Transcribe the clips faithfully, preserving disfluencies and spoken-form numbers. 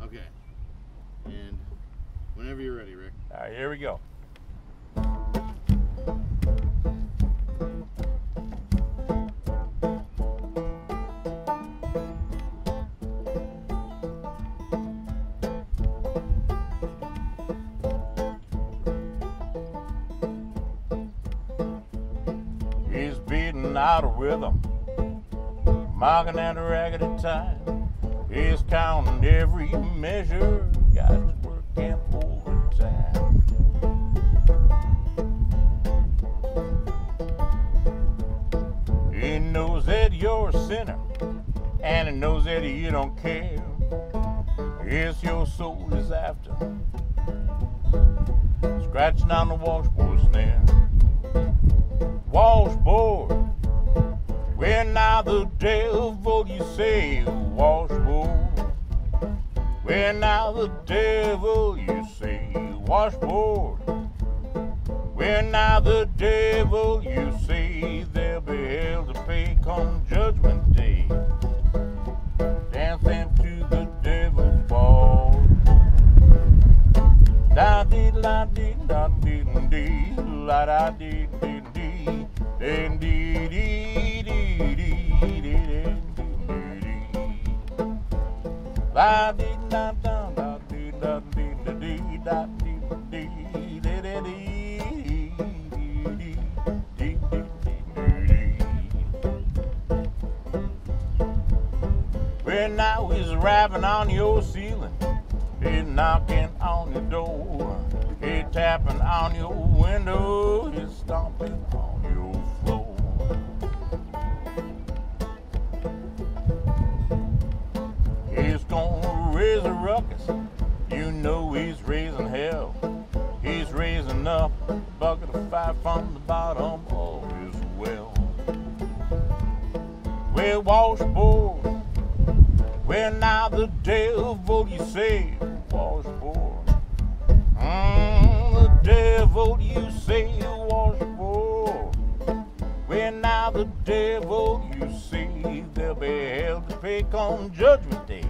Okay. And whenever you're ready, Rick. All right, here we go. He's beating out of rhythm, marking at a raggedy time. He's counting every measure, got to work and overtime. He knows that you're a sinner, and he knows that you don't care. It's your soul is after, scratching on the washboard snare. Washboard, we're not the devil, you say. Washboard, we're not the devil, you say. Washboard, we're not the devil, you say. They'll be held to pay come judgment day, dancing to the devil's ball. Da dee la dee da dee dee la da dee dee dee dee dee dee dee dee dee la dee da da da dee da dee da dee da dee dee dee dee dee dee. Well, now he's rapping on your ceiling, he's knocking on your door, he's tapping on your window, he's stomping on your floor. He's gonna raise a ruckus, you know he's raising hell. He's raising up a bucket of fire from the bottom of his well. Well, washboard, well, now the devil you say. Washboard, mm, the devil you say. Washboard, well, now the devil you say. They'll be held to pay come judgment day,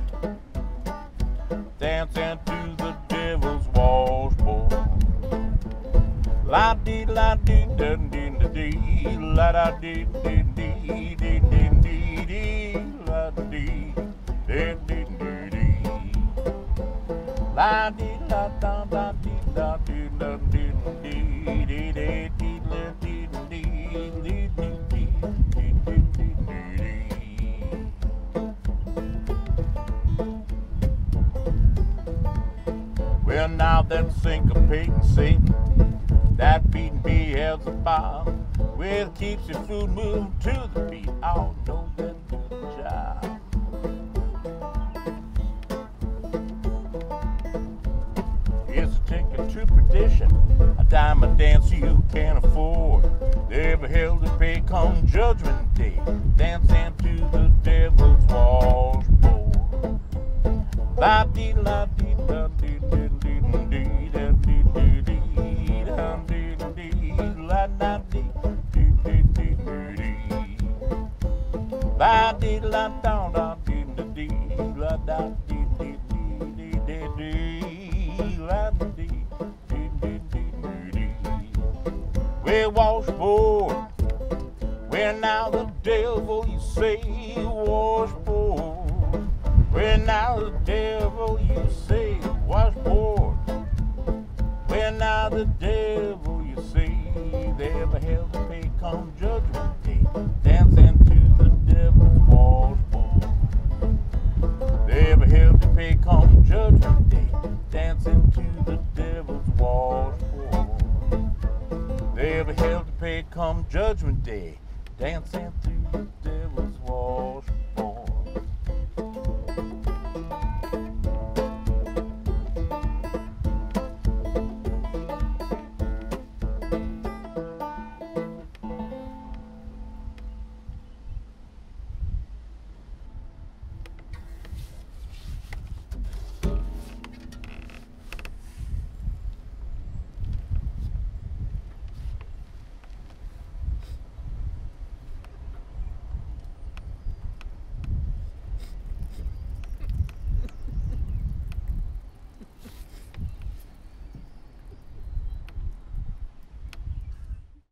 dancing to the devil's washboard. La dee la dee da dee da dee la da dee dee dee dee dee dee dee la dee dee dee dee dee la dee la da da dee da dee da dee dee dee dee dee la dee dee dee dee dee dee dee dee. Well, now that syncopating Satan, that beating Beelzebub, well, it keeps your food moving to the beat. Oh, no, that do the job. It's a ticket to perdition, a diamond dance you can't afford. They'll be held to pay come judgment day, dancing to the devil's washboard. La dee la dee da dee dee dee dee da dee dee dee da dee dee la da dee dee dee dee dee la dee la da da dee dee la da dee dee dee dee dee la dee dee dee dee dee. Well, washboard, well, now the devil you say. Washboard, well, now the devil you say. Washboard, well, now the devil you say. They'll be held to pay come judgment day, dancing to the devil's washboard. They'll be held to pay come judgment day, dancing to the devil's washboard. They'll be held to pay come judgment day, dancing to